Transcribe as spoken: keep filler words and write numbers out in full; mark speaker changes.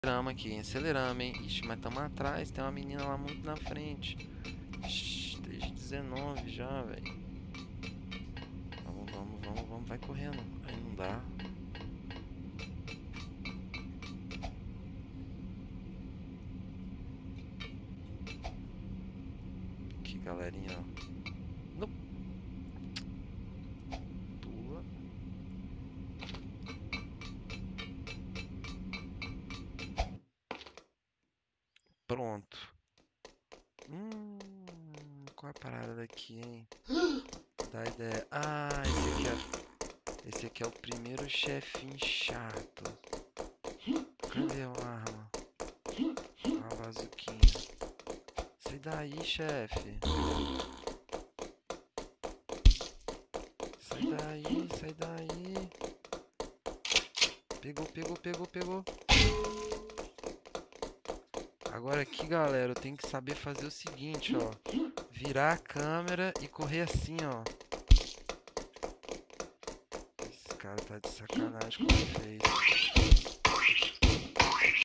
Speaker 1: Aceleramos aqui, aceleramos, hein? Ixi, mas estamos atrás, tem uma menina lá muito na frente. Ixi, desde dezenove já, velho. Vamos, vamos, vamos, vamos, vai correndo. Aí não dá. Aqui, galerinha, ó. Não. Pula. Pronto. Hum, qual é a parada daqui, hein? Dá ideia. Ah, esse aqui é, esse aqui é o primeiro chefinho chato. Cadê a arma? Uma bazuquinha. Sai daí, chefe. Sai daí, sai daí. Pegou, pegou, pegou, pegou. Agora aqui, galera, eu tenho que saber fazer o seguinte, ó. Virar a câmera e correr assim, ó. Esse cara tá de sacanagem com o efeito.